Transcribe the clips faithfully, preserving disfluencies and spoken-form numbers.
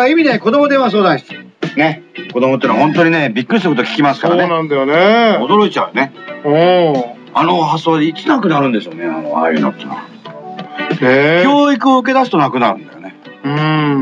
から意味ね、子供電話相談室。ね。子供ってのは本当にね、びっくりすること聞きますからね。 そうなんだよね。 驚いちゃうね。 うん。 あの発想でいつなくなるんでしょうね、あの、ああいうのってのは。 へえ。 教育を受け出すとなくなるんだよね。 うん。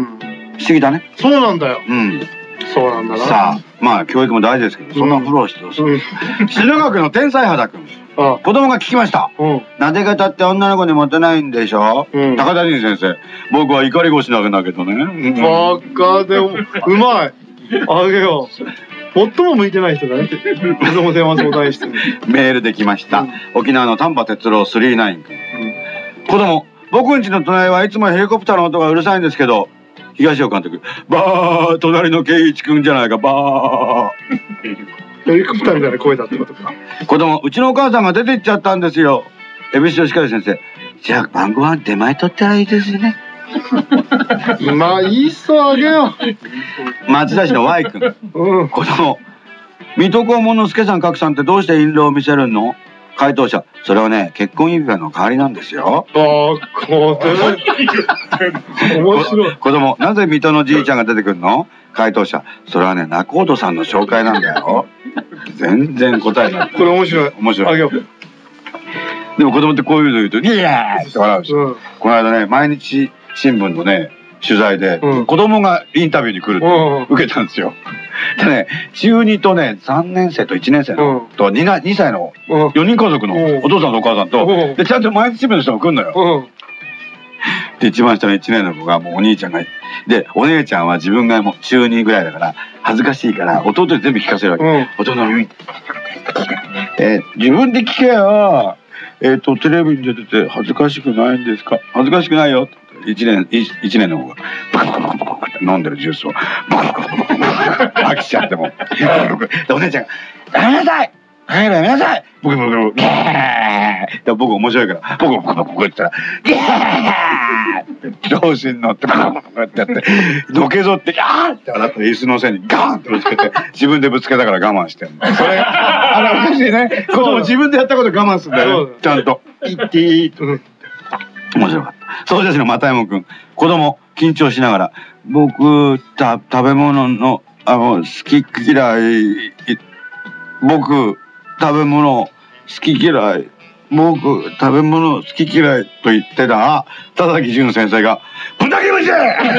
不思議だね。 そうなんだよ。 うん。 そうなんだな。 さあ、まあ教育も大事ですけど、そんなフォローしてどうする。品川区の天才肌くん。子供が聞きました。なで方って女の子にモテないんでしょ。高田仁先生。僕は怒り腰なんだけどね。 バカでも、うまい。あげよう。最も向いてない人だね。子供電話相談室に。 メールできました。沖縄の丹波哲郎さんじゅうきゅうくん。子供、僕んちの隣はいつもヘリコプターの音がうるさいんですけど、東尾監督、バー、隣の圭一くんじゃないか、バー。 ヘリコプターみたいな声だってことか。 子供、うちのお母さんが出て行っちゃったんですよ。恵比寿吉川先生、じゃあ晩ご飯出前取ったらいいですよね。 まあ、いいっそあげよう。松田市の Y 君。うん。子供、水戸黄門の助さん、格さんってどうして印籠を見せるの？回答者、それはね、結婚指輪の代わりなんですよ。 ああ、これ。面白い。 子供、なぜ水戸のじいちゃんが出てくるの？回答者、それはね、仲人さんの紹介なんだよ。全然答えになって。 これ面白い。 面白い。 あげよう。 でも子供ってこういうの言うと、イエーイって笑うし。うん、この間ね、毎日新聞のね、取材で、うん、子供がインタビューに来るって受けたんですよ。でね、中にとね、さんねん生といちねん生の、うん、と 2, 2歳のよにん家族のお父さんとお母さんと、うん、で、ちゃんと毎日新聞の人も来るのよ。うん、で、一番下のいちねんの子がもうお兄ちゃんが、で、お姉ちゃんは自分がもう中にぐらいだから、恥ずかしいから、弟に全部聞かせるわけ。うん、弟の耳、えー、自分で聞けよ。えっと、テレビに出てて恥ずかしくないんですか？恥ずかしくないよ。一年、一年の子が、バカバカバカバカって飲んでるジュースを、バカバカバカバカ飽きちゃっても。で、お姉ちゃんが、やめなさいやめなさい僕、僕、僕、ゲー僕面白いから、僕、僕、僕、言ったら、ゲーって、調子に乗って、バカバカってやって、のけぞって、ガーって笑って椅子の背にガーンってぶつけて、自分でぶつけたから我慢してんの。それ、あれおかしいね。こう自分でやったこと我慢するんだよ。ちゃんと。いっていいと。面白かった。総社市の又山くん。子供、緊張しながら、僕、た、食べ物の、あの、好き嫌い、僕、食べ物好き嫌い、僕、食べ物好き嫌いと言ってた、田崎淳先生が、豚キムチ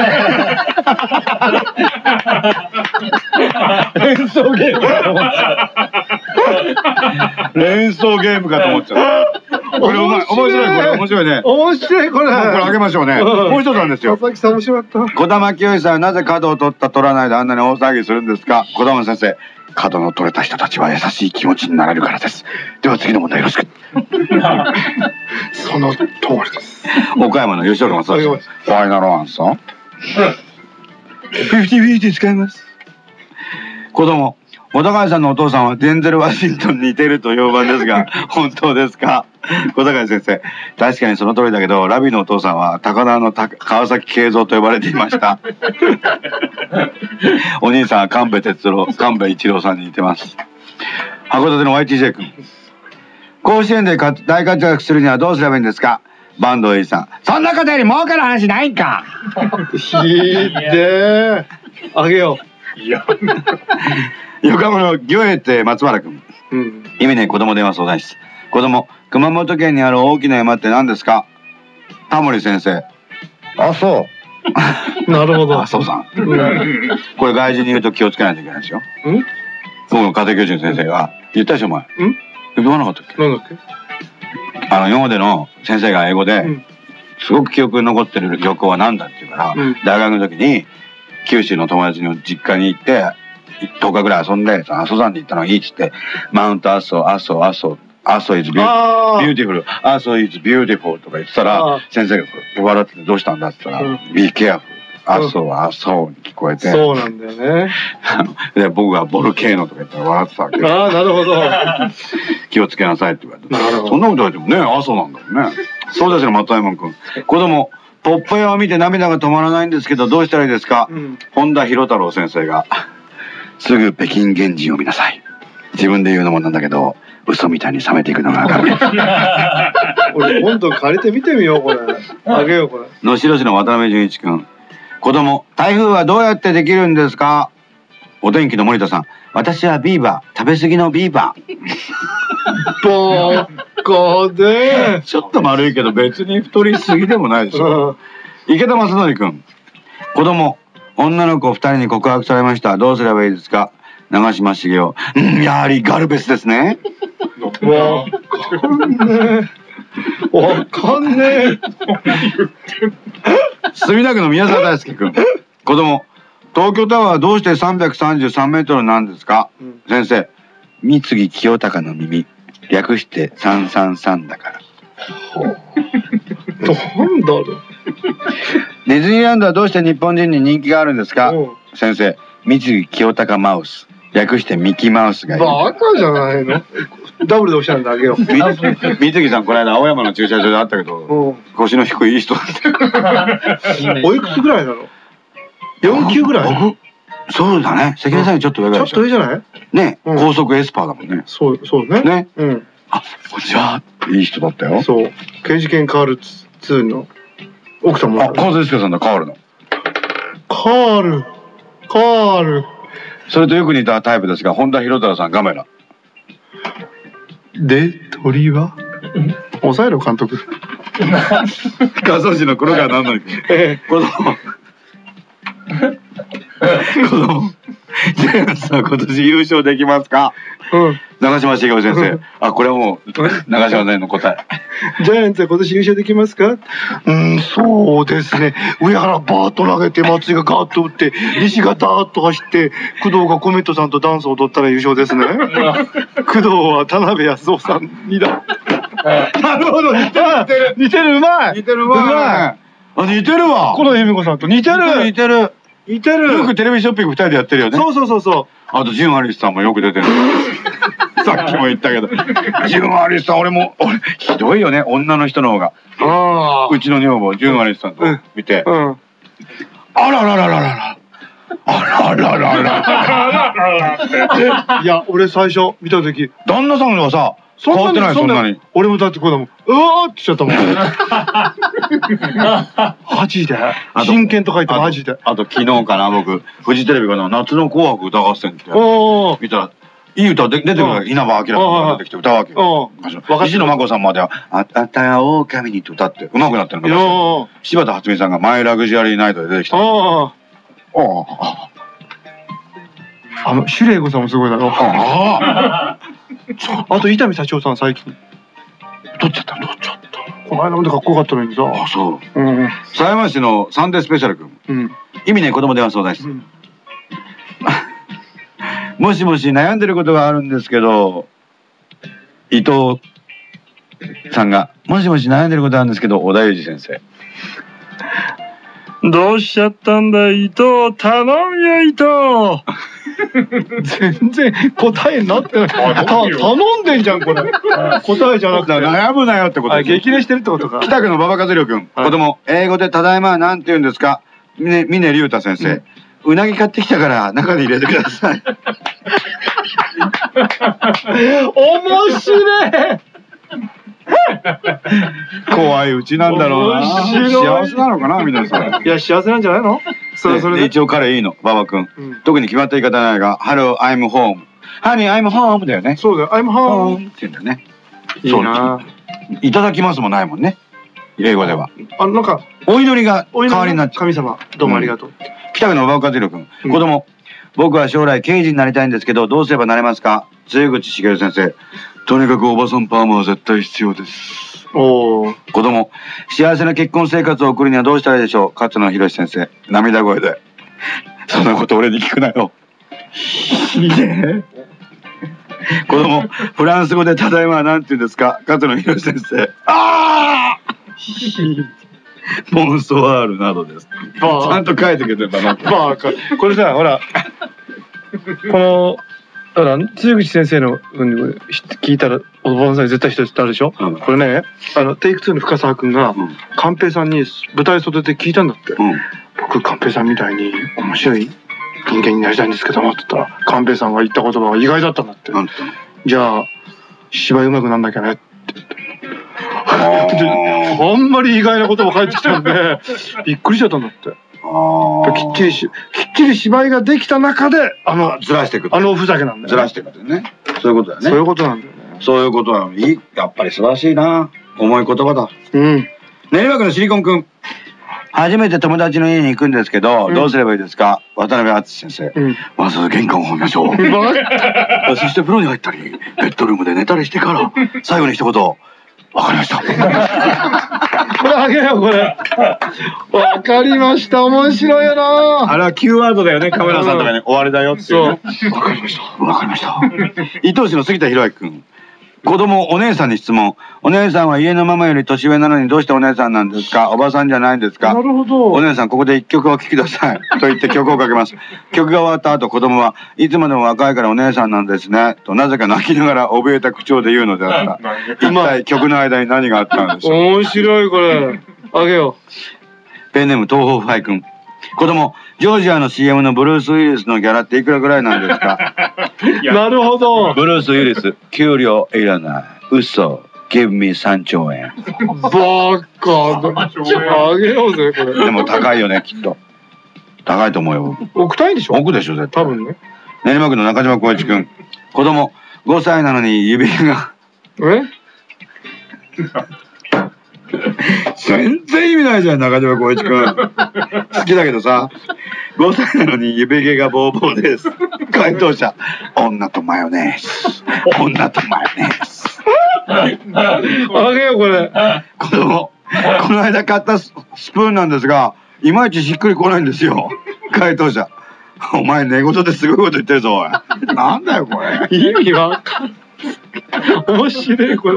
連想ゲームかと思っちゃう。連想ゲームかと思っちゃう。これうまい。面白い、これ。面白いね。 面白い、これ。これあげましょうね。もう一つなんですよ。 佐々木さん面白かった。 児玉清さんはなぜ角を取った取らないであんなに大騒ぎするんですか？児玉先生。角の取れた人たちは優しい気持ちになれるからです。では次の問題よろしく。 その通りです。 岡山の吉岡正史。ファイナルアンサー。フィフティフィフティ使います。子供。小高さんのお父さんはデンゼル・ワシントンに似てると評判ですが、本当ですか？小高先生。確かにその通りだけど、ラビのお父さんは高田の川崎慶三と呼ばれていました。お兄さんは神戸哲郎、神戸一郎さんに似てます。函館の ワイティージェー 君。甲子園で大活躍するにはどうすればいいんですか？坂東栄さん。そんなことより儲かる話ないんか。 ひでー。あげよう。いや。 横浜の魚栄って松原君。うん。意味ね、子供電話相談室。子供、熊本県にある大きな山って何ですか？タモリ先生。あ、そう。 なるほど。 あ、そうさん。うん、これ外人に言うと気をつけないといけないですよ。うん？僕の家庭教師の先生が言ったでしょ、お前。うん？言わなかったっけ？ なんだっけ？ あの、今までの先生が英語で、うん、すごく記憶に残ってる旅行は何だって言うから、うん、大学の時に、九州の友達の実家に行って、とおかぐらい遊んで、阿蘇山に行ったのがいいっつって、マウント阿蘇、阿蘇、阿蘇、阿蘇 is beautiful、阿蘇 is beautiful とか言ってたら、先生が笑っててどうしたんだって言ったら、be careful。阿蘇は阿蘇に聞こえて。 そうなんだよね。 で、僕がボルケーノとか言ったら笑ってたわけ。 ああ、なるほど。 気をつけなさいって言われて。そんなこと言われてもね、阿蘇なんだもんね。そうですよ、松山君。子供、ポッポ屋を見て涙が止まらないんですけど、どうしたらいいですか？うん、本田博太郎先生が。すぐ北京原人を見なさい。自分で言うのもなんだけど、嘘みたいに冷めていくのがわかる。 俺今度借りてみてみよう、これ。あげよう、これ。 能代市の渡辺淳一君。 子供、台風はどうやってできるんですか？お天気の森田さん、私はビーバー、食べ過ぎのビーバー。 バカで。 ちょっと丸いけど別に太りすぎでもないでしょ。池田正則君、子供、女の子ふたりに告白されました。どうすればいいですか？長嶋茂雄、うん、やはりガルベスですね。 わかんねえ。わかんねえ。 墨田区の宮沢大輔君、子供、東京タワーはどうしてさんびゃくさんじゅうさんメートルなんですか？うん、先生、三木清隆の耳、略してさんさんさんだから。 なんだろう。 ディズニーランドはどうして日本人に人気があるんですか？先生、三木清隆マウス、略してミキマウスがいる。 バカじゃないの。ダブルでおっしゃるんだけど。 三木さんこの間青山の駐車場で会ったけど、腰の低いいい人だった。 おいくつぐらいなの？よん級ぐらい？僕そうだね。関根さんにちょっと上ぐらいでしょ。 ちょっと上じゃない？ ね、高速エスパーだもんね。 そうそうね。 ね。うん。あ、こんにちは。いい人だったよ。 そう。刑事犬カールツーの奥さんも。あ、 川瀬さんだ、カールの。 カール。カール。 それとよく似たタイプですが、本田博太さんガメラ。 で、鳥は抑えろ、監督。 画像紙の黒川なんのに。子供。子供。ジャイアンツさん今年優勝できますか？うん。長嶋茂雄先生。あ、これはもう、長嶋先生の答え。 ジャイアンツは今年優勝できますか？うん、そうですね。上原バーッと投げて、松井がガーッと打って、西がダーッと走って、工藤がコメントさんとダンスを踊ったら優勝ですね。工藤は田辺康夫さんにだ。なるほど、似てる。似てる、うまい。 似てる、うまい。あ、似てるわ。 この由美子さんと似てる。 似てる。 似てる。 よくテレビショッピングふたりでやってるよね。 そうそうそうそう。 あとジュン・アリスさんもよく出てる。さっきも言ったけど、ジュン・アリスさん、俺も俺ひどいよね、女の人の方が。ああ。うちの女房ジュン・アリスさんと見て、うん、あらららららら。あらららら。 いや、俺最初見た時、 旦那さんがさ、変わってない、そんなに。 俺もだってこうだもん。うわーってしちゃったもん。マジで。真剣と書いてマジで。 あと昨日かな、僕、フジテレビかな、夏の紅白歌合戦って見たら、いい歌出てくるから、稲葉明が出てきて歌うわけよ。石野真子さんまでは、あたや狼にって歌って上手くなってるの。柴田初美さんがマイラグジュアリーナイトで出てきた。ああ。あの、シュレイゴさんもすごいだろ。ああと、伊丹幸男さん最近。取っちゃった、取っちゃった。この間までかっこよかったのにさ。 あ、そう。うん。狭山市のサンデースペシャル君。うん。意味ね、子供電話相談室。もしもし悩んでることがあるんですけど、伊藤さんが、もしもし悩んでることあるんですけど、小田裕二先生。 どうしちゃったんだ、伊藤。頼むよ、伊藤。全然答えになってない。頼んでんじゃん、これ。答えじゃなくて。 悩むなよってこと。 激励してるってことか。 北区の馬場和弘君。子供、英語でただいまはなんて言うんですか？峰竜太先生。うなぎ買ってきたから中に入れてください。 面白い。 怖いうちなんだろうな。幸せなのかな、皆さん。 いや、幸せなんじゃないの？それそれで一応彼いいの、馬場君。特に決まった言い方ないが、Hello, I'm home. Honey, I'm home だよね。 そうだよ、I'm home って言うんだよね。いいな。いただきますもないもんね。英語では。 あの、なんか、 お祈りが代わりになっちゃう。 神様、どうもありがとう。 北区の馬場和弘君。子供、僕は将来刑事になりたいんですけど、どうすればなれますか？露口茂先生。とにかくおばさんパーマは絶対必要です。おお。子供、幸せな結婚生活を送るにはどうしたらいいでしょう？勝野博先生。涙声で。そんなこと俺に聞くなよ。いいね。子供、フランス語でただいまは何て言うんですか？勝野博先生。ああモンソワールなどです。ちゃんと書いてくれてるんだな。 バカ。これさ、ほら、この、だから露口先生の聞いたらおばあさんに絶対一つあるでしょ、うん、これね、あのテイクツーの深澤君が寛平さんに舞台袖で聞いたんだって、うん、僕寛平さんみたいに面白い人間になりたいんですけどもって言ったら寛平さんが言った言葉が意外だったんだって、うん、じゃあ芝居うまくなんなきゃねって言ってあんまり意外な言葉返ってきたんでびっくりしちゃったんだって。 きっちりし、きっちり芝居ができた中で、あの、 ずらしていく。 あのおふざけなんだよ。 ずらしていくってね。そういうことだよね。 そういうことなんだよね。 そういうことなのに、やっぱり素晴らしいな。重い言葉だ。 うん。 練馬区のシリコンくん。初めて友達の家に行くんですけど、どうすればいいですか？渡辺敦先生。まず玄関を踏みましょう。そして風呂に入ったり、ベッドルームで寝たりしてから、最後に一言、わかりました。 これあげよう、これ。わかりました。面白いよな。 あれはキーワードだよね、カメラさんとかに。終わりだよっていう。わかりました。わかりました。伊東市の杉田博明くん。子供、お姉さんに質問。お姉さんは家のママより年上なのにどうしてお姉さんなんですか？おばさんじゃないんですか？ なるほど。 お姉さん、ここで一曲お聴きください。と言って曲をかけます。曲が終わった後、子供はいつまでも若いからお姉さんなんですね。となぜか泣きながら怯えた口調で言うのであった。一体曲の間に何があったんでしょう？ 面白い、これ。あげよう。ペンネーム、東方不敗くん。子供、ジョージアの シーエム のブルース・ウィリスのギャラっていくらぐらいなんですか？ なるほど。 ブルース・ウィリス、給料いらない。嘘。give me さんちょうえん。 バカ。あげようぜ、これ。 でも高いよね、きっと。高いと思うよ。 億単位でしょ？ 億でしょ、絶対。 多分ね。 練馬区の中島光一くん。子供、ごさいなのに指が。 え全然意味ないじゃん、中島光一くん。好きだけどさ、ごさいなのに指毛がボーボーです。回答者、女とマヨネーズ。女とマヨネーズ。 あげよう、これ。 子供、この間買ったスプーンなんですが、いまいちしっくりこないんですよ。回答者、お前寝言ですごいこと言ってるぞ、おい。なんだよ、これ。 意味わかんない。面白い、これ。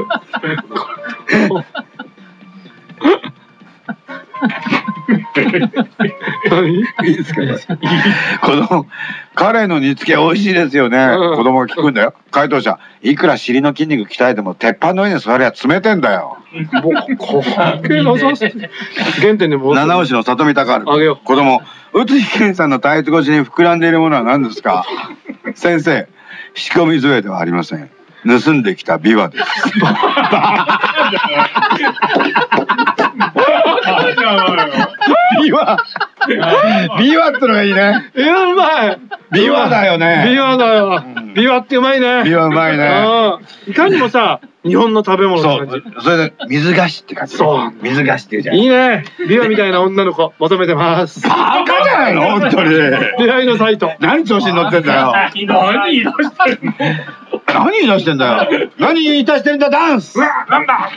何？ いいですかね。子供、カレーの煮付け美味しいですよね。子供が聞くんだよ。回答者、いくら尻の筋肉鍛えても鉄板の上に座りゃ冷てんだよ。 もう、こけなさす。原点でも。 七尾市の里見隆あげよう。 子供、宇津木健さんのタイツ越しに膨らんでいるものは何ですか？先生、仕込み杖ではありません。盗んできた琵琶です。ビワビワってのがいいね。 いや、うまい。 ビワだよね。 ビワだよ。ビワってうまいね。 ビワうまいね。 いかにもさ、日本の食べ物の感じ。 それで水菓子って感じ。そう。水菓子っていうじゃん。 いいね。ビワみたいな女の子求めてます。 バカじゃないの本当に。 出会いのサイト。 何調子に乗ってんだよ。 何言い出してんの？ 何言い出してんだよ。何言い出してんだダンス。 うわ、なんだ。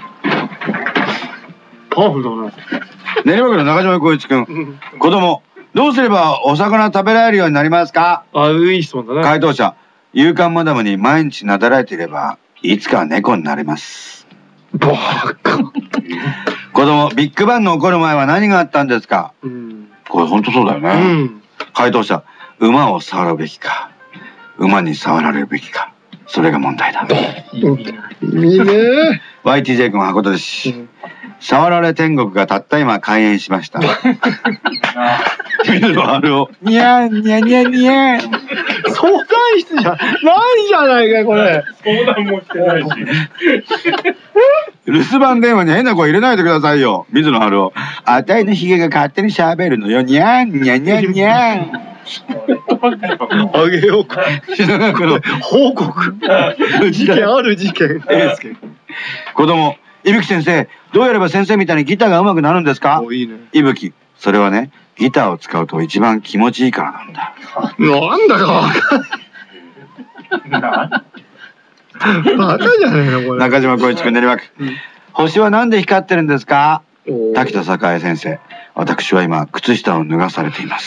パワフルだな。 練馬区の中島光一くん。子供、どうすればお魚食べられるようになりますか？ あ、いい質問だね。 回答者、勇敢マダムに毎日なだられていれば、いつかは猫になれます。 バカ。 子供、ビッグバンの起こる前は何があったんですか？うん、これ本当そうだよね。うん、回答者、馬を触るべきか、馬に触られるべきか、それが問題だ。 いいね。 ワイティージェー 君函館市。うん、触られ天国がたった今開園しました。水のあるを、にゃんにゃんにゃんにゃん。 相談室じゃないじゃないか、これ。 相談もしてないし。 留守番電話に変な声入れないでくださいよ。水野春夫。あたいのヒゲが勝手に喋るのよ。にゃんにゃんにゃんにゃん。 あげようか。 品川区の報告。事件ある事件。 子供、いぶき先生、どうやれば先生みたいにギターが上手くなるんですか？ いいね。 いぶき、それはね、ギターを使うと一番気持ちいいからなんだ。 なんだかわかんない。バカじゃねえのこれ。 中島光一君練馬区。星はなんで光ってるんですか？滝田栄先生。私は今靴下を脱がされています。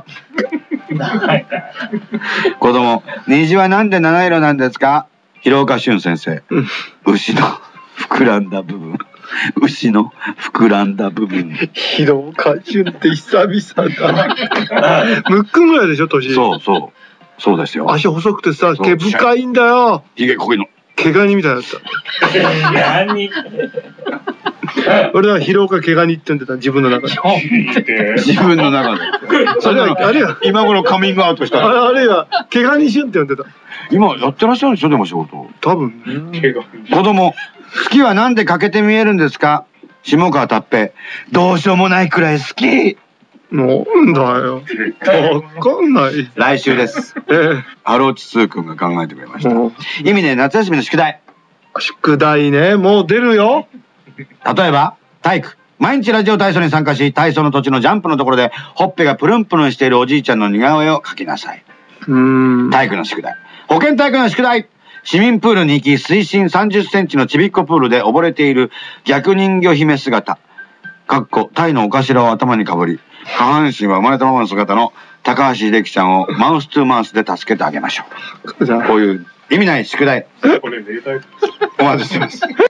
子供、虹はなんで七色なんですか？広岡俊先生。牛の膨らんだ部分。牛の膨らんだ部分。 広岡俊って久々だ。むっくんぐらいでしょ年。 そうそう。そうですよ。 足細くてさ、毛深いんだよ。 ひげこいの。 毛ガニみたいだった。 何？ 俺は広岡毛ガニって呼んでた自分の中で。 自分の中で。 それはあれは今頃カミングアウトした。 あれあれは毛ガニシュンって呼んでた。 今やってらっしゃるんでしょでも仕事。 多分ね。子供、月はなんで欠けて見えるんですか？下川達平。どうしようもないくらい好き。 なんだよ。わかんない。 来週です。 ええ。 ハローチスー君が考えてくれました。意味ね、夏休みの宿題。 宿題ね、もう出るよ。 例えば、体育。毎日ラジオ体操に参加し、体操の途中のジャンプのところで、ほっぺがプルンプルンしているおじいちゃんの似顔絵を描きなさい。 うーん。 体育の宿題。保健体育の宿題。市民プールに行き、水深さんじゅっセンチのちびっこプールで溺れている逆人魚姫姿。かっこ、タイのお頭を頭にかぶり、下半身は生まれたままの姿の高橋秀樹ちゃんをマウストゥーマウスで助けてあげましょう。こういう意味ない宿題。お待ちしてます。